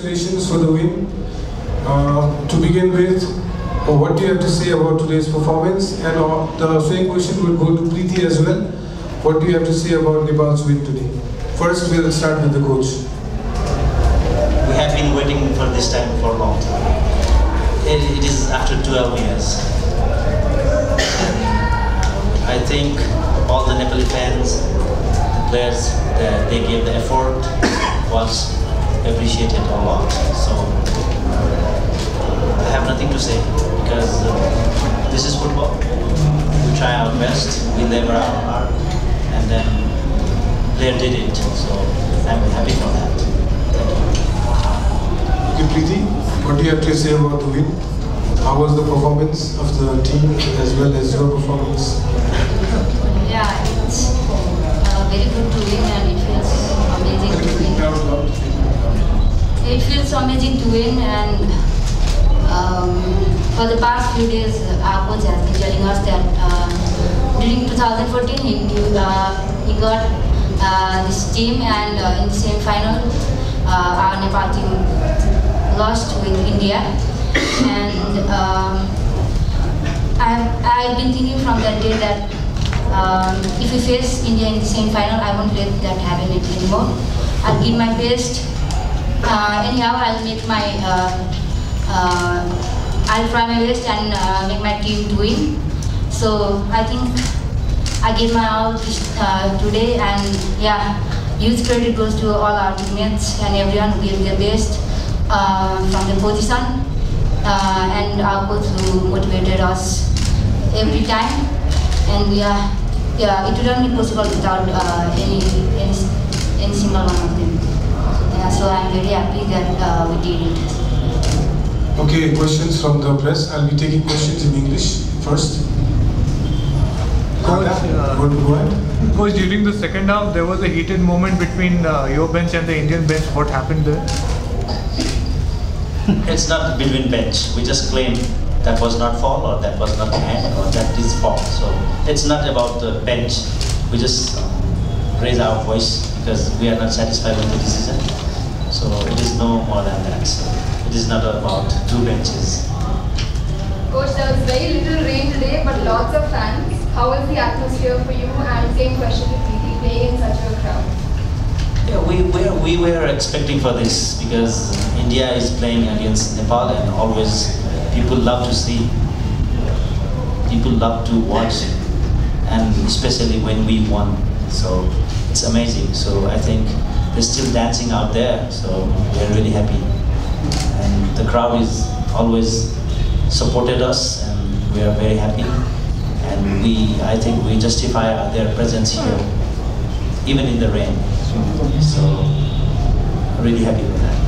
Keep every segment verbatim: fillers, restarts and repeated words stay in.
congratulations for the win. Uh, to begin with, uh, what do you have to say about today's performance? And uh, the same question will go to Preeti as well. What do you have to say about Nepal's win today? First, we'll start with the coach. We have been waiting for this time for a long time. It, it is after twelve years. I think all the Nepali fans, the players, the, they gave the effort, was appreciated a lot. So I have nothing to say because uh, this is football. We try our best, we labor our heart, and then player did it. So I'm happy for that. Okay, Preeti, what do you have to say about the win? How was the performance of the team as well as your performance? Yeah, it's uh, very good to win and it feels amazing to win. It feels amazing to win and um, for the past few days our coach has been telling us that uh, during two thousand fourteen he, uh, he got uh, this team and uh, in the same final uh, our Nepal team lost with India. And um, I've, I've been thinking from that day that um, if we face India in the semi-final, I won't let that happen anymore. I'll give my best. Uh, anyhow, I'll make my, uh, uh, I'll try my best and uh, make my team to win. So I think I gave my all uh, today, and yeah, huge credit goes to all our teammates and everyone who gave their best uh, from the position. Uh, and our coach who motivated us every time, and we are, yeah, it wouldn't be possible without uh, any, any any single one of them. Yeah, so I'm very happy that uh, we did it. Okay, questions from the press. I'll be taking questions in English first. Coach, uh, go, go ahead. Coach, during the second half, there was a heated moment between uh, your bench and the Indian bench. What happened there? It's not between bench. We just claim that was not foul or that was not hand or that is foul. So it's not about the bench. We just raise our voice because we are not satisfied with the decision. So it is no more than that. So it is not about two benches. Coach, there was very little rain today, but lots of fans. How was the atmosphere for you? And same question to Preeti, playing in such a crowd. Yeah, we were we were expecting for this because India is playing against Nepal, and always people love to see, people love to watch, and especially when we won. So it's amazing. So I think they're still dancing out there. So we're really happy, and the crowd is always supported us, and we are very happy. And we, I think, we justify their presence here, even in the rain. So, really happy with that.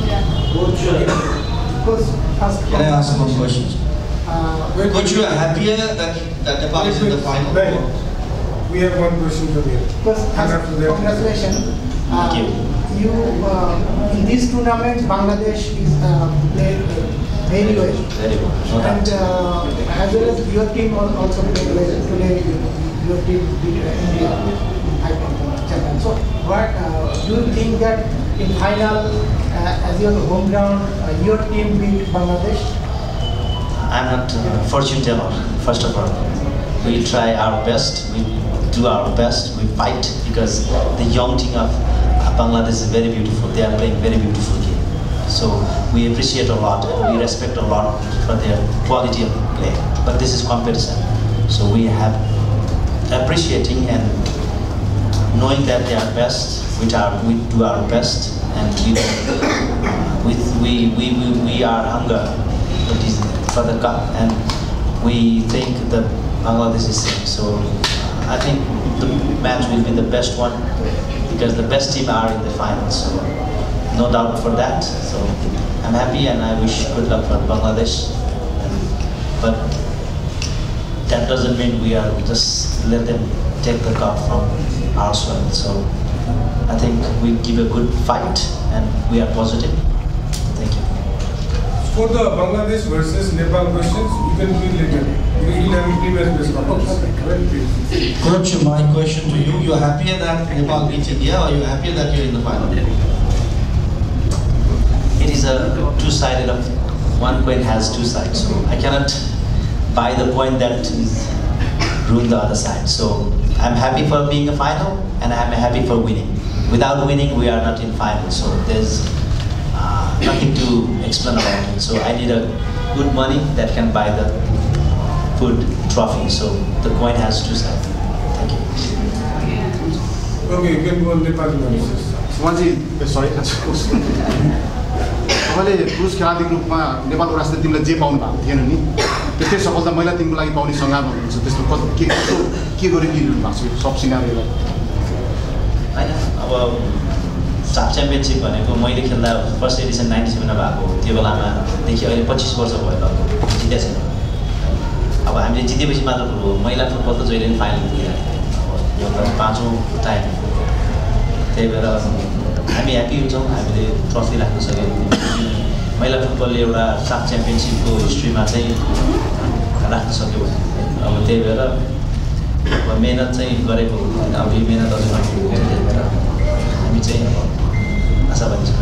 Can I ask one question? Uh, Coach, you are happier that, that Nepal is in the final? Wait. We have one question from here. First, congratulations. Uh, Thank you. You, uh, in this tournament, Bangladesh is uh, played very well. Very well. No And doubt. uh, as well as your team al- also played well today. Your team beat uh, India. I think, champion. So, what uh, do you think that in final, uh, as your home ground, uh, your team beat Bangladesh? I'm not uh, fortune teller, first of all. We try our best, we do our best, we fight because the young team of Bangladesh is very beautiful. They are playing very beautiful game. So we appreciate a lot and we respect a lot for their quality of play. But this is competition. So we have appreciating and knowing that they are best, which are we do our best, and we with we we we, we are hunger for this for the cup, and we think that Bangladesh is safe. So I think the match will be the best one because the best team are in the final. So no doubt for that. So I'm happy and I wish good luck for Bangladesh. But that doesn't mean we are just let them take the cup from our soil. So I think we give a good fight and we are positive. Thank you. For the Bangladesh versus Nepal questions, you can do it later. Because we'll have a previous press conference. Coach, my question to you, you're happier that Nepal beats India or you're happier that you're in the final? it is a two-sided of one coin has two sides. So I cannot buy the coin that ruin the other side. So I'm happy for being a final, and I'm happy for winning. Without winning, we are not in final. So there's uh, nothing to explain about it. So I need a good money that can buy the food trophy. So the coin has two sides. Thank you. Okay, you can go on the party analysis. Swaji, sorry, तपाईँले पुरुष खेलाडीको रूपमा नेपालको राष्ट्रिय टिमलाई जे पाउनु भएको थिएन नि त्यस्तै सफलता महिला टिमको लागि पाउने सङ्घार हुनुहुन्छ त्यस्तो के के गरी दिनु भएको छ सब सिनारीलाई होइन अब साफ च्याम्पियनसिप भनेको मैले खेल्दा फर्स्ट एडिसन नाइन्टी सेभेनमा भएको त्यो बेलामादेखि अहिले पच्चिस वर्ष भयो लगभग जितेको छैन अब हामीले जितेपछि मात्र हो महिला फुटबल त जहिले पनि फाइनल पुगिरहेको थियो अब यो पाँचौँ टाइम त्यही भएर हामी ह्याप्पी हुन्छौँ हामीले ट्रफी राख्न सक्यौँ महिला फुटबलले एउटा साफ च्याम्पियनसिपको हिस्ट्रीमा चाहिँ राख्न सक्यो भने अब त्यही भएर अब मेहनत चाहिँ गरेको अब यो मेहनत अझै नपुगेको त्यही भएर हामी चाहिँ आशावादी छौँ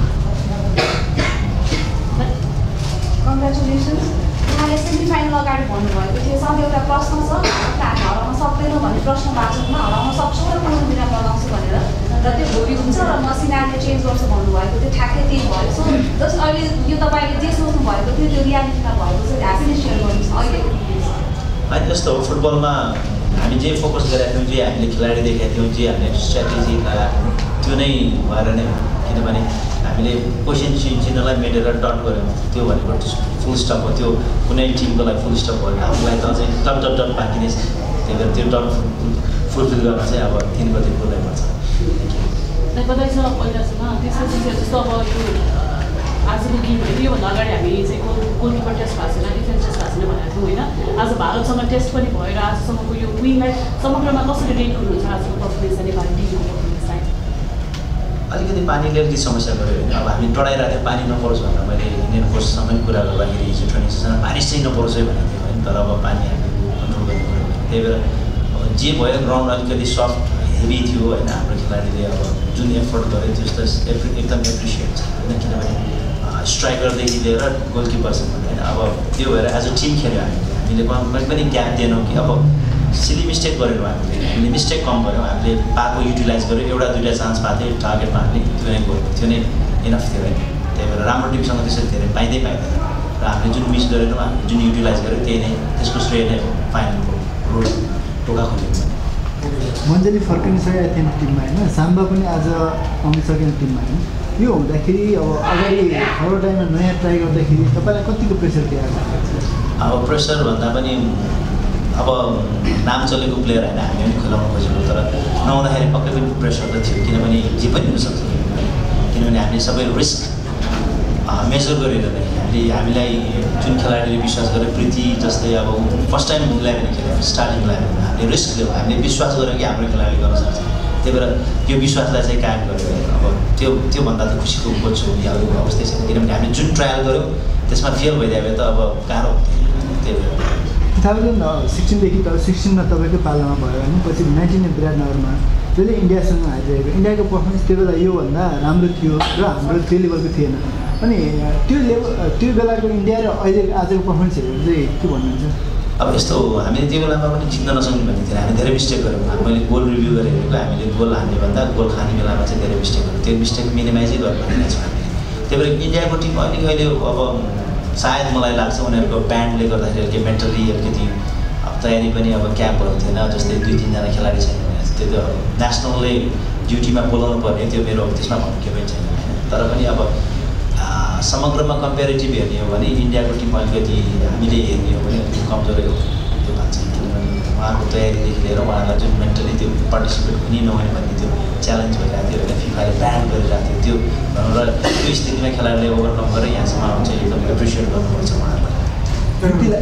कङ्ग्रेचुलेसन्स उहाँले सेमिफाइनल अगाडि भन्नुभएको थियो सब एउटा प्रश्न छ हामी हराउन सक्दैनौँ भन्ने प्रश्न भएको छ हराउन सक्छौँ र पूर्ण विराम लगाउँछु भनेर र त्यो भोलि हुन्छ र म सिनारीले चेन्ज गर्छु भन्नुभएको थियो ठ्याक्कै त्यही भयो सो जस्ट अहिले यो तपाईँले जे सोच्नु भएको थियो त्यो रियालिटीमा भएको छ ह्याप्पिनेस सेयर गर्नुहोस् अहिले होइन जस्तो हो फुटबलमा हामी जे फोकस गरेका थियौँ जे हामीले खेलाडी देखेका थियौँ जे हामीले स्ट्राटेजी त्यो नै भएर नै किनभने हामीले क्वेसन चिन्हलाई मेटेर डट गऱ्यौँ त्यो भनेको फुल स्टप हो त्यो कुनै टिमको लागि फुल स्टप भयो हामीलाई त अझै डट डट डट बाँकी नै छ त्यही भएर त्यो डट फुलफिल गर्न चाहिँ अब तिन बजे बोल्नै पर्छ कतैसँग पहिलासँग त्यसपछि जस्तो अब यो आजको गेम होइन योभन्दा अगाडि हामी चाहिँ गोल गोलकिपर टेस्ट भएको छैन डिफेन्स टेस्ट भएको छैन भनेको थियौँ होइन आज भारतसँग टेस्ट पनि भएर आजसम्मको यो विनलाई समग्रमा कसरी रेट गर्नुहुन्छ आजको पर्फर्मेन्स नेपाली टिमको पर्फर्मेन्सलाई अलिकति पानीले अलिकति समस्या गऱ्यो होइन अब हामी डढाइरहेको थियौँ पानी नपरोस् भनेर मैले इन्डियन कोचसँग कुरा गर्दाखेरि हिजो ट्रेनिङ सेसनमा पानी चाहिँ नपरोस् है भनेको थिएँ होइन तर अब पानी हामी कन्ट्रोल गर्नु पऱ्यो त्यही भएर अब जे भयो ग्राउन्ड अलिकति सफ्ट हेभी थियो होइन हाम्रो खेलाडीले अब जुन एफोर्ट गर्यो त्यो त एप्रि एकदम एप्रिसिएट छ होइन किनभने स्ट्राइकरदेखि लिएर गोलकिपरसम्म होइन अब त्यो भएर एज अ टिम खेल्यो हामीले हामीले कहीँ पनि ग्याप दिएनौँ कि अब सिली मिस्टेक गरेनौँ हामीले हामीले मिस्टेक कम गऱ्यौँ हामीले पाएको युटिलाइज गऱ्यौँ एउटा दुइटा चान्स पाएको थियो टार्गेटमा हामीले त्यो नै गऱ्यौँ त्यो नै इनफ थियो होइन त्यही भएर राम्रो टिमसँग त्यसरी धेरै पाइँदै पाइँदैन र हामीले जुन मिस गरेनौँ हामीले जुन युटिलाइज गऱ्यौँ त्यही नै त्यसको श्रेय नै हो फाइनलको रोड टोका खोल्यौँ मन्जली फर्किसकेको थिएन टिममा होइन साम्बा पनि आज आउनु टिममा होइन यो हुँदाखेरि अब अगाडि हाम्रो टाइममा नयाँ ट्राई गर्दाखेरि तपाईँलाई कतिको प्रेसर थियो अब प्रेसर भन्दा पनि अब नाम चलेको प्लेयर होइन हामी पनि खेलाउन खोजेको तर नहुँदाखेरि पक्कै पनि प्रेसर त थियो किनभने जे पनि हुनसक्छ किनभने हामीले सबै रिस्क मेजर गरेर नै हामीले हामीलाई जुन खेलाडीले विश्वास गरे प्रीति जस्तै अब फर्स्ट टाइम इलेभेन खेल्यो स्टार्टिङ इलेभेनमा हामीले रिस्क लियौँ हामीले विश्वास गऱ्यौँ कि हाम्रो खेलाडीले गर्न सक्छ त्यही भएर यो विश्वासलाई चाहिँ कायम गऱ्यो अब त्यो त्योभन्दा त खुसीको खोज्छु या अरू अवस्था छैन किनभने हामीले जुन ट्रायल गऱ्यौँ त्यसमा फेल भइदियो भने त अब गाह्रो त्यही भएर टु थाउजन्ड सिक्सटिनदेखि त सिक्सटिनमा तपाईँको पालामा भयो होइन पछि नाइन्टिन विराटनगरमा जसले इन्डियासँग हारिरहेको इन्डियाको पर्फर्मेन्स त्यो बेला योभन्दा राम्रो थियो र हाम्रो त्यो लेभलको थिएन अनि त्यो लेभल त्यो बेलाको इन्डिया र अहिले आजको पर्फर्मेन्सहरू चाहिँ के भन्नुहुन्छ अब यस्तो हो हामीले त्यो बेलामा पनि जित्न नसक्ने भन्ने थियो हामी धेरै मिस्टेक गऱ्यौँ मैले गोल रिभ्यू गरेर हेरेको हामीले गोल हान्ने भन्दा गोल खाने बेलामा चाहिँ धेरै मिस्टेक गऱ्यौँ त्यो मिस्टेक मिनिमाइजै गर्नु भनेको छौँ हामीले त्यही भएर इन्डियाको टिम अलिक अहिले अब सायद मलाई लाग्छ उनीहरूको ब्यान्डले गर्दाखेरि अलिकति मेन्टली अलिकति अब तयारी पनि अब क्याम्पहरू थिएन जस्तै दुई तिनजना खेलाडी छैन भने त्यो त नेसनलले ड्युटीमा बोलाउनु पर्ने त्यो मेरो त्यसमा भन्नु के पनि छैन होइन तर पनि अब समग्रमा कम्पेरिटिभ हेर्ने हो भने इन्डियाको टिम अलिकति हामीले हेर्ने हो भने अलिकति कमजोरै हो त्यो भन्छ किनभने उहाँहरूको तयारीदेखि लिएर उहाँहरूलाई जुन मेन्टली त्यो पार्टिसिपेट हुने नहुने भन्ने त्यो च्यालेन्ज भइरहेको थियो होइन फिफाले ब्यान गरिरहेको थियो त्यो र त्यो स्थितिमा खेलाडीले ओभरकम गरेर यहाँसम्म आउँछ एकदम एप्रिसिएट गर्नुपर्छ उहाँहरूलाई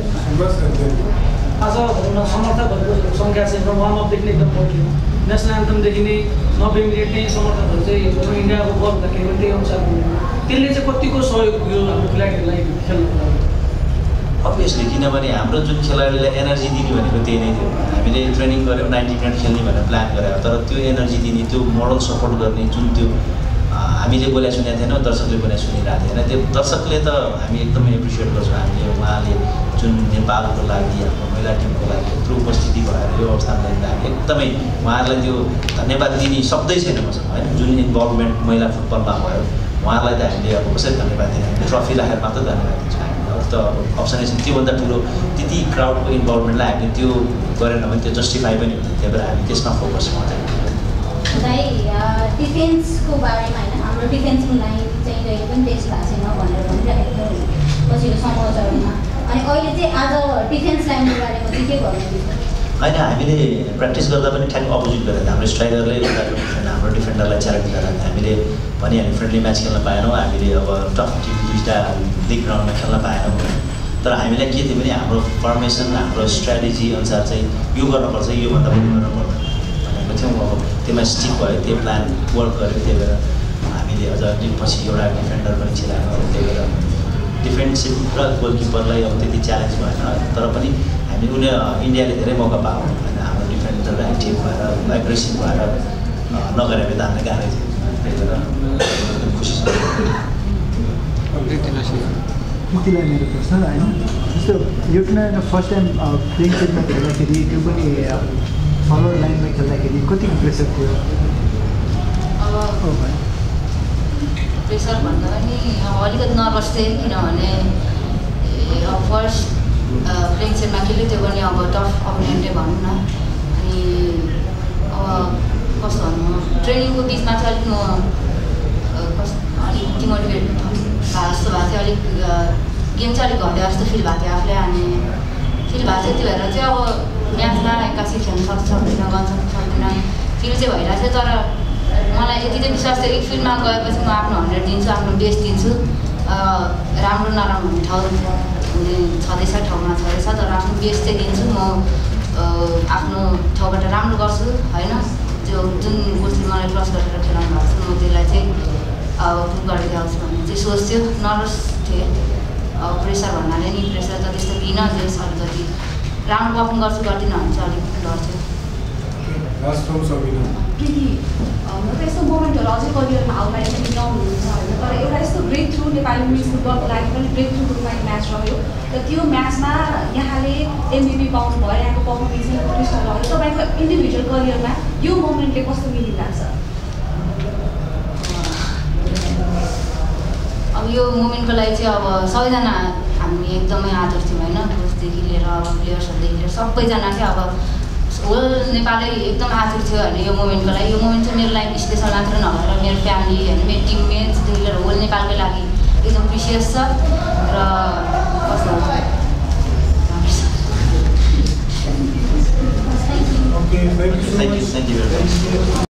आज भनौँ न समर्थकहरूको सङ्ख्या चाहिँ वार्म अपदेखि एकदम बढ्यो नेसनल एन्थमदेखि नै नब्बे मिनट नै समर्थकहरू चाहिँ भनौँ इन्डियाको बल हुँदाखेरि पनि त्यही अनुसार त्यसले चाहिँ कतिको सहयोग पुग्यो हाम्रो खेलाडीहरूलाई खेल्नुको लागि अभियसली किनभने हाम्रो जुन खेलाडीलाई एनर्जी दिने भनेको त्यही नै थियो हामीले ट्रेनिङ गऱ्यौँ नाइन्टी मिनट खेल्ने भनेर प्लान गरायो तर त्यो एनर्जी दिने त्यो मोरल सपोर्ट गर्ने जुन त्यो हामीले बोले सुनेको थिएनौँ, दर्शकले बोले सुनिरहेको थिएन। त्यो दर्शकले त हामी एकदमै एप्रिसिएट गर्छौँ। हामीले उहाँले जुन नेपालको लागि हाम्रो महिला टिमको लागि यत्रो उपस्थिति भएर यो अवस्थामा ल्याइदिनु लागि एकदमै उहाँहरूलाई त्यो धन्यवाद दिने शब्दै छैन मसँग होइन। जुन इन्भल्भमेन्ट महिला फुटबलमा भयो उहाँहरूलाई त हामीले अब कसरी धन्यवाद दिने, हामीले ट्रफी राखेर मात्र धन्यवाद दिन्छौँ। हामी अब त अप्सनै छैन त्योभन्दा ठुलो त्यति क्राउडको इन्भल्भमेन्टलाई हामीले त्यो गरेन भने त्यो जस्टिफाई पनि हुँदैन। त्यही भएर हामी त्यसमा फोकस गर्छौँ। भाइ डिफेन्सको बारेमा होइन, हाम्रो डिफेन्सको लाइन चाहिँ जहिले पनि टेस्ट भएको छैन भनेर भनिरहेको थियो पछिल्लो समाचारमा। अनि अहिले चाहिँ आज डिफेन्स लाइनको बारेमा चाहिँ के भन्नुहुन्छ? होइन, हामीले प्र्याक्टिस गर्दा पनि ठ्याक्क अपोजिट गरेर हाम्रो स्ट्राइकरले हाम्रो डिफेन्डरलाई च्यालेन्ज गरेर हामीले भनिहाल्यो फ्रेन्डली म्याच खेल्न पाएनौँ, हामीले अब टफ टिम दुईवटा लिग ग्राउन्डमा खेल्न पाएनौँ। तर हामीलाई के थियो भने हाम्रो फर्मेसन हाम्रो स्ट्राटेजी अनुसार चाहिँ यो गर्नुपर्छ, योभन्दा पनि गर्नुपर्छ भनेको थियौँ। अब त्यसमा स्टिक भयो, त्यो प्लान वर्क गऱ्यो। त्यही भएर हामीले अझ पछि एउटा डिफेन्डर पनि छिरायौँ। त्यही भएर डिफेन्सिभ र गोलकिपरलाई अब त्यति च्यालेन्ज भएन। तर पनि हामी उनीहरू इन्डियाले धेरै मौका पायो होइन। हाम्रो डिफेन्डर एक्टिभ भएर एग्रेसिभ भएर नगरे भने त हामीलाई गाह्रै थियो। त्यही भएर खुसी छ। प्रीतिलाई मेरो प्रश्न होइन, जस्तो यो टुर्नामेन्टमा फर्स्ट टाइम प्लेइङ फिल्डमा खेल्दाखेरि त्यो पनि फरवर्ड लाइनमा खेल्दाखेरि कतिको प्रेसर थियो? प्रेसर भन्दा पनि अलिकति नर्भस थिएँ, किनभने फर्स्ट प्लेइङ सेटमा खेल्यो, त्यो पनि अब टफ अपोनेन्टै भनौँ न। अनि अब कस्तो भन्नु, ट्रेनिङको बिचमा चाहिँ अलिक म कस्तो अलिक डिमोटिभेट भएको जस्तो भएको थियो। अलिक गेम चाहिँ अलिक घट्यो जस्तो फिल भएको थियो आफूलाई। अनि फिल भएको थियो, त्यो भएर चाहिँ अब म्याचमा एक्कासी खेल्न सक्छ सक्दैन, गर्न सक्छ सक्दैन फिल चाहिँ भइरहेको थियो। तर मलाई यति चाहिँ विश्वास थियो कि फिल्डमा गएपछि म आफ्नो हन्ड्रेड दिन्छु, आफ्नो बेस्ट दिन्छु। राम्रो नराम्रो हुने ठाउँ हुने छँदैछ, ठाउँमा छँदैछ, तर आफ्नो बेस्ट चाहिँ दिन्छु। म आफ्नो ठाउँबाट राम्रो गर्छु होइन। त्यो जुन कोचले मलाई क्रस गरेर खेलाउनु भएको छ, म त्यसलाई चाहिँ अब प्रुभ गरेर देखाउँछु भन्ने चाहिँ सोच थियो। नर्भस थिएँ। अब प्रेसर भन्नाले नि प्रेसर त त्यस्तो लिनँ, जस अलिकति राम्रो पर्फर्म गर्छु गर्दिनँ भने चाहिँ अलिक डर थियो। प्रीति, म त यस्तो मोमेन्टहरू अझै करियरमा आउलाई पनि ल्याउनु हुन्छ होइन। तर एउटा यस्तो ब्रेक थ्रु नेपाली वुमेन्स फुटबलको लागि पनि ब्रेक थ्रुको रूपमा म्याच रह्यो र त्यो म्याचमा यहाँले एमबिपी पाउनु भयो, यहाँको पर्फर्मेन्स उत्कृष्ट रह्यो। तपाईँको इन्डिभिजुअल करियरमा यो मोमेन्टले कस्तो मिनिङ लाग्छ? अब यो मोमेन्टको लागि चाहिँ अब सबैजना हामी एकदमै आदर थियौँ होइन। कोचदेखि लिएर अब प्लेयर्सहरूदेखि लिएर सबैजना चाहिँ अब होल नेपालै एकदम आतुर थियो होइन यो मोमेन्टको लागि। यो मोमेन्ट चाहिँ मेरो लागि स्पेसल मात्र नभएर मेरो फ्यामिली होइन, मेरो टिममेट्सदेखि लिएर होल नेपालकै लागि एकदम प्रिसियस छ। र कस्तो Okay, thank you so much. Thank you, thank you very much.